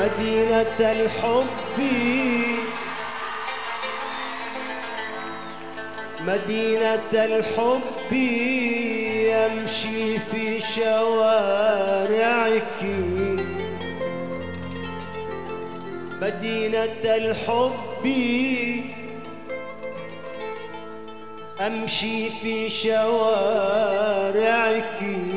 مدينة الحب، مدينة الحب، أمشي في شوارعك. مدينة الحب، أمشي في شوارعك.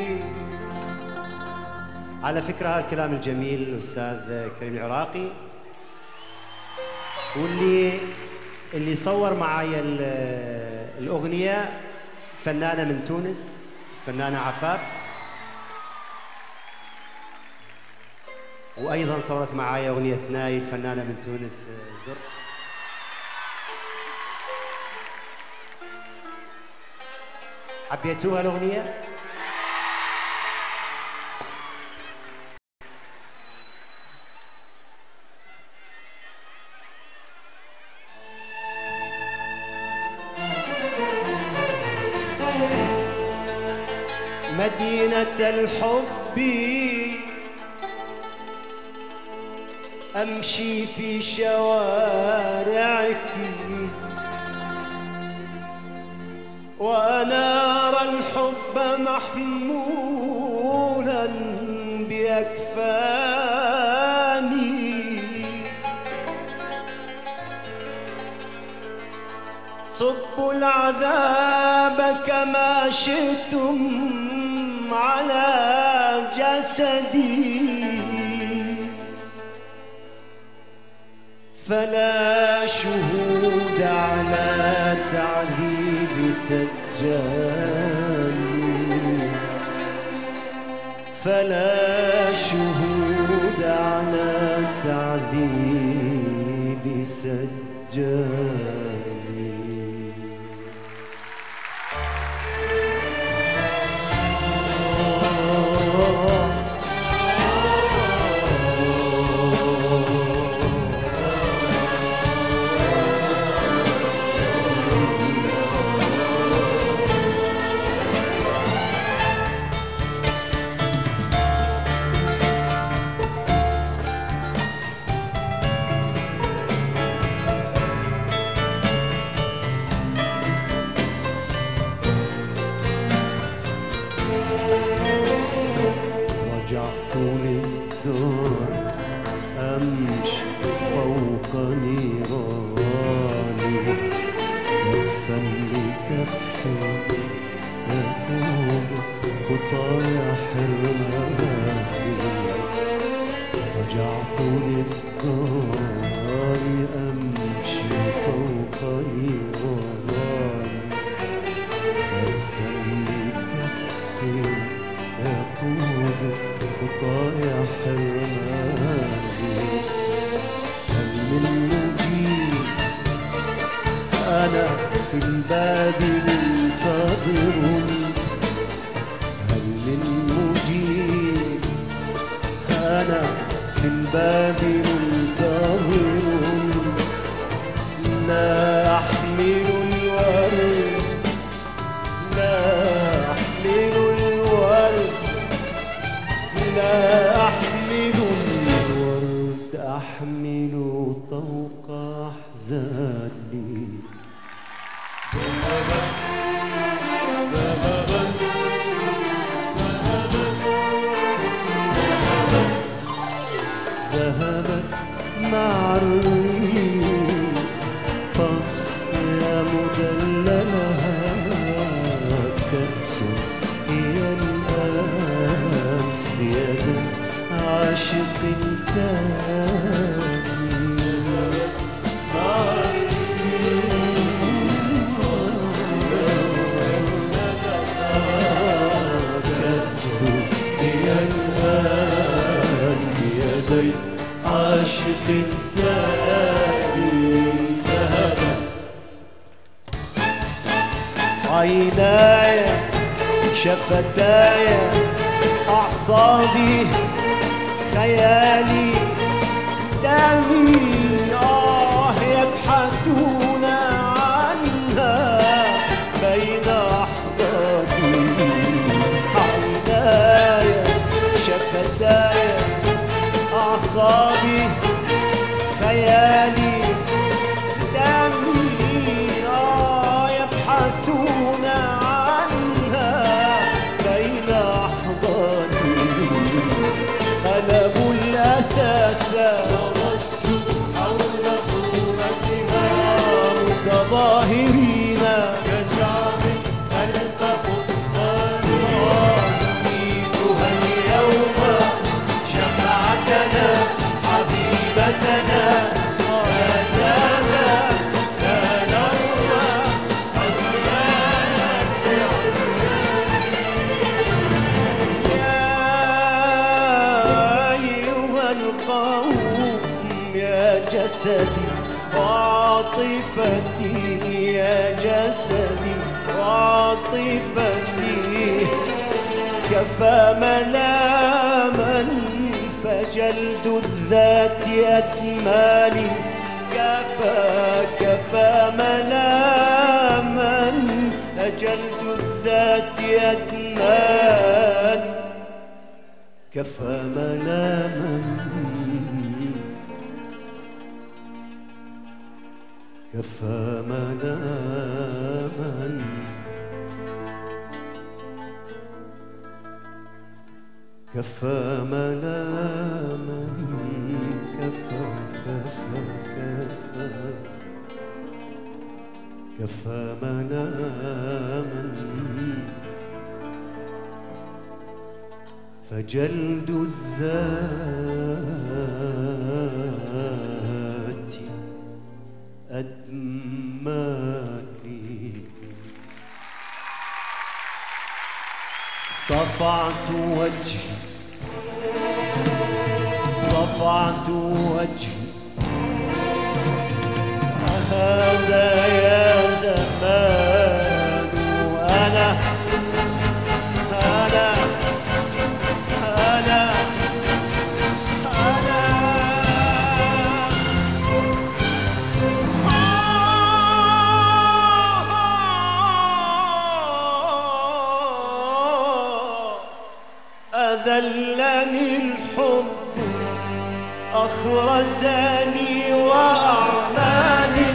على فكرة هذا الكلام الجميل الأستاذ كريم العراقي، واللي صور معايا الأغنية فنانة من تونس، فنانة عفاف، وأيضا صورت معايا أغنية ناي، فنانة من تونس در. حبيتوها الأغنية؟ مدينة الحب، أمشي في شوارعك، وأنا أرى الحب محمولا بأكفاني. صبوا العذاب كما شئتم على جسدي، فلا شهود على تعذيب سجاني، فلا شهود على تعذيب سجاني. رجعت للدار أمشي فوق نيراني، كفا لكف يقود خطايا حرماني. رجعت للدار أمشي فوق نيراني، كفا لكف يقود خطايا حرماني. هل من مجيب أنا في الباب منتظر، هل من مجيب أنا في الباب منتظر. لا أحمل الورد، لا أحمل الورد، لا أحمل الورد، أحمل طوق أحزاني. ذهبت مع الريح فاصح يا مدللها، كأس هي الآن بيد عاشق ثاني. كأس هي الآن بيدي عاشق ثاني. ذهبت عيناي شفتاي أعصابي خيالي دمي، يبحثون عنها بين أحضاني. عيناي شفتاي أعصابي جسدي وعاطفتي، يا جسدي وعاطفتي، كفى ملاما فجلد الذات أتمالي، كفى ملاما جلد الذات أتمالي، كفى ملاما كفى ملاما كفى ملاما كفى كفى ملاما فجلد الذات أدماني. صفعت وجهي صفعت وجهي، هذا يا زمان أنا أنا أنا أنا أذلني الحب أخرسني وأعماني،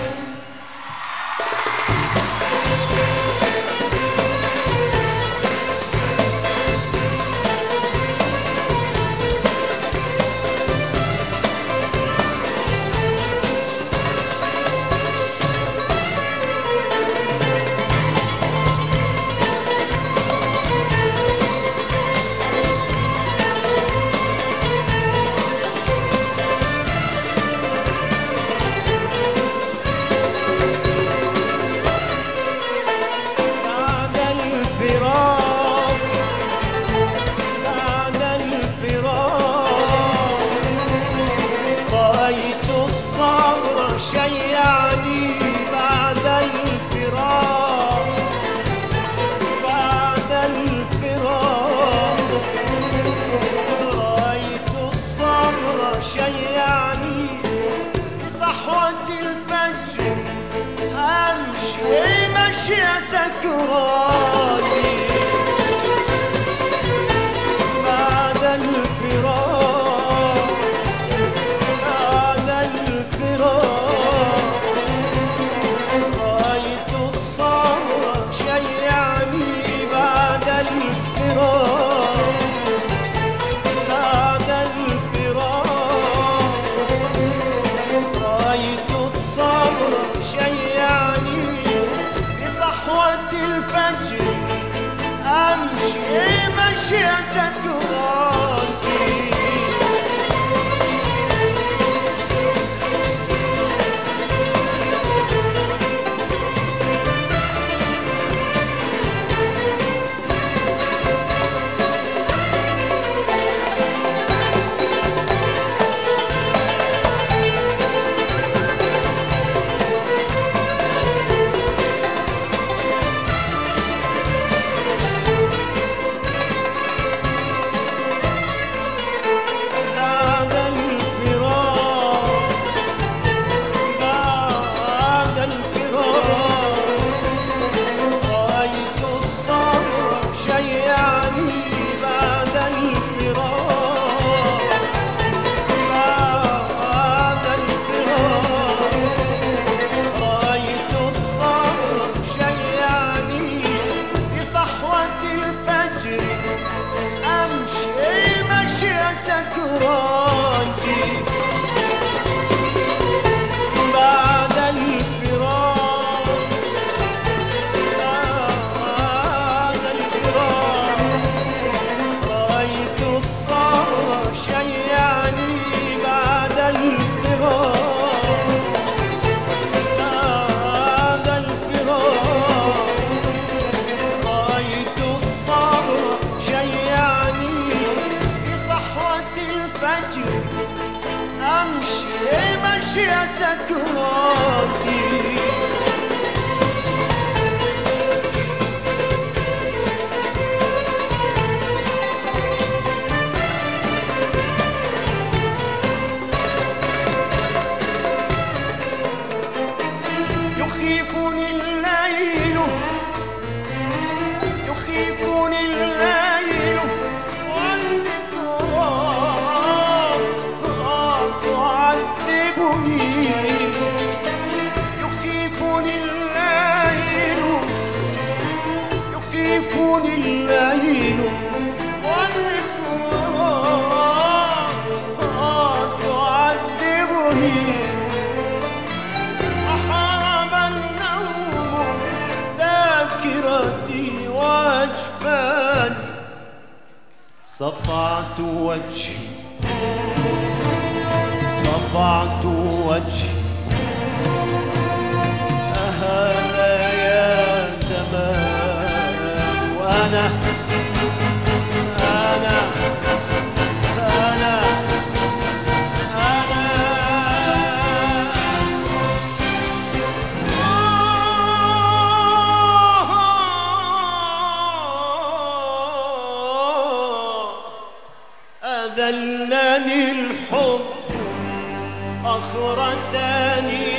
شيعني بعد الفراق، بعد الفراق رأيت الصبر شيعني، بصحوة الفجر أمشي مشي سكراني، بعد الفراق بعد الفراق رأيت الصبر شيعني، بصحوة الفجر أمشي مشي سكراني. سكراتي. يخيفني الليل يخيفني الليل والذكرى تعذبني. يخيفني الليل يخيفني الليل والذكرى تعذبني. أحارب النوم ذاكرتي وأجفاني. صفعت وجهي صفعت وجهي هذا يا زمان. وأنا أنا أنا أنا أذلني الحب أخرسني